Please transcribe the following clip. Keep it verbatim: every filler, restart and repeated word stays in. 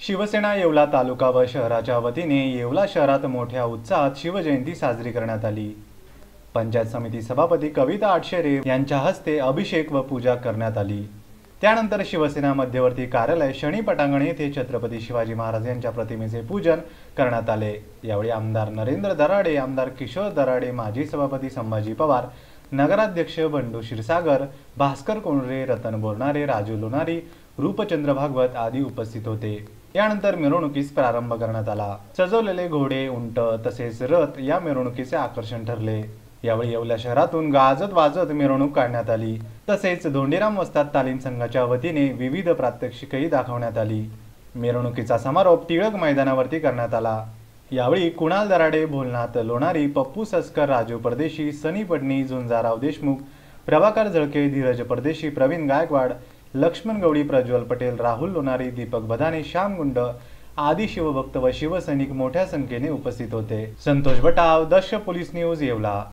शिवसेना येवला तालुका व शहराच्या वतीने येवला शहरात मोठ्या उत्साहात शिवजयंती साजरी करण्यात आली। पंचायत समिती सभापती कविता आटशेरे यांच्या हस्ते अभिषेक व पूजा करण्यात आली। त्यानंतर शिवसेना मध्यवर्ती कार्यालय शनी पटांगण येथे छत्रपती शिवाजी महाराज यांच्या प्रतिमेचे पूजन करण्यात आले। यावेळी आमदार नरेंद्र दराडे, आमदार किशोर दराडे, माजी सभापती संभाजी पवार, नगराध्यक्ष बंडू क्षीरसागर, भास्कर कोंडरे, रतन बोरनारे, राजू लोणारी, रूपचंद्र भागवत आदी उपस्थित होते। यानंतर मिरवणुकीस प्रारंभ करण्यात आला। सजवलेले घोडे, उंट तसेच रथ या मिरवणुकीचे आकर्षण ठरले। यावेळी येवला शहरातून गाजत वाजत मिरवणूक काढण्यात आली। तसेच धोंडीराम वस्ताद तालीम संघाच्या वतीने विविध प्रात्यक्षिकही दाखवण्यात आली। मिरवणुकीचा समारोप टिळक मैदानावरती करण्यात आला। यावेळी कुणाल दराडे, भोलनाथ लोणारी, पप्पू सस्कर, राजू परदेशी, सनी पडणी, झुंजाराव देशमुख, प्रभाकर झळके, धीरज परदेशी, प्रवीण गायकवाड, लक्ष्मण गवडी, प्रज्वल पटेल, राहुल लोणारी, दीपक बधाने, श्याम गुंड आदी शिवभक्त व शिवसैनिक मोठ्या संख्येने उपस्थित होते। Santosh Batav, Daksh police news, Yeola.